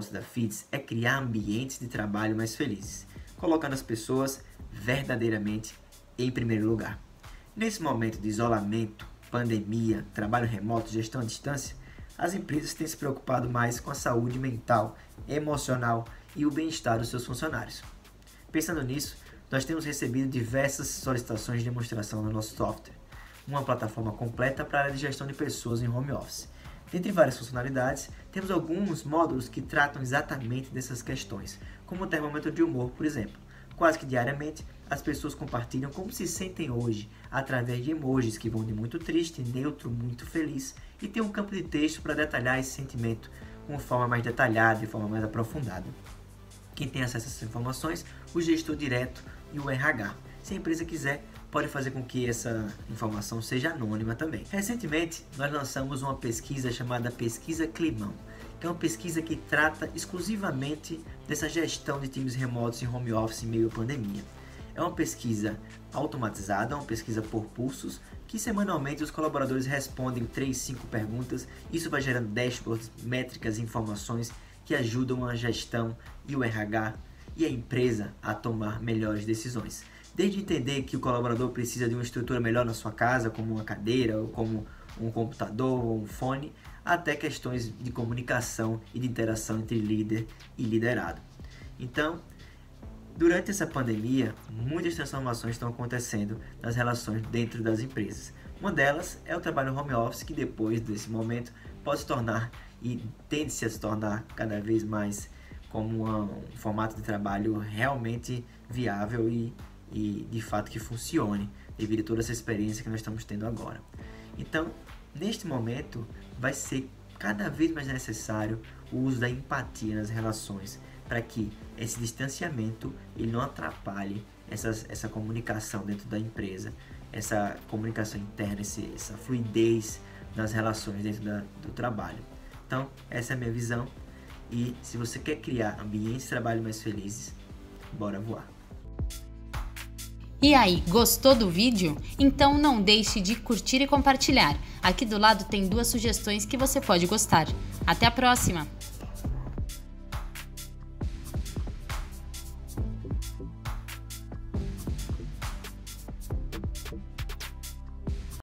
propósito da FIDS é criar ambientes de trabalho mais felizes, colocando as pessoas verdadeiramente em primeiro lugar. Nesse momento de isolamento, pandemia, trabalho remoto, gestão à distância, as empresas têm se preocupado mais com a saúde mental, emocional e o bem-estar dos seus funcionários. Pensando nisso, nós temos recebido diversas solicitações de demonstração no nosso software, uma plataforma completa para a área de gestão de pessoas em home office. Dentre várias funcionalidades, temos alguns módulos que tratam exatamente dessas questões, como o termômetro de humor, por exemplo. Quase que diariamente, as pessoas compartilham como se sentem hoje, através de emojis que vão de muito triste, neutro, muito feliz, e tem um campo de texto para detalhar esse sentimento de uma forma mais detalhada, de forma mais aprofundada. Quem tem acesso a essas informações, o gestor direto e o RH. Se a empresa quiser, pode fazer com que essa informação seja anônima também. Recentemente, nós lançamos uma pesquisa chamada Pesquisa Climão, que é uma pesquisa que trata exclusivamente dessa gestão de times remotos em home office em meio à pandemia. É uma pesquisa automatizada, uma pesquisa por pulsos, que semanalmente os colaboradores respondem 3, 5 perguntas. Isso vai gerando dashboards, métricas e informações que ajudam a gestão e o RH e a empresa a tomar melhores decisões. Desde entender que o colaborador precisa de uma estrutura melhor na sua casa, como uma cadeira, ou como um computador ou um fone, até questões de comunicação e de interação entre líder e liderado. Então, durante essa pandemia, muitas transformações estão acontecendo nas relações dentro das empresas. Uma delas é o trabalho home office, que depois desse momento pode se tornar e tende-se a se tornar cada vez mais como um formato de trabalho realmente viável e de fato que funcione, devido a toda essa experiência que nós estamos tendo agora. Então, neste momento, vai ser cada vez mais necessário o uso da empatia nas relações, para que esse distanciamento ele não atrapalhe essa comunicação dentro da empresa, essa comunicação interna, essa fluidez nas relações dentro do trabalho. Então, essa é a minha visão, e se você quer criar ambientes de trabalho mais felizes, bora voar! E aí, gostou do vídeo? Então não deixe de curtir e compartilhar. Aqui do lado tem 2 sugestões que você pode gostar. Até a próxima!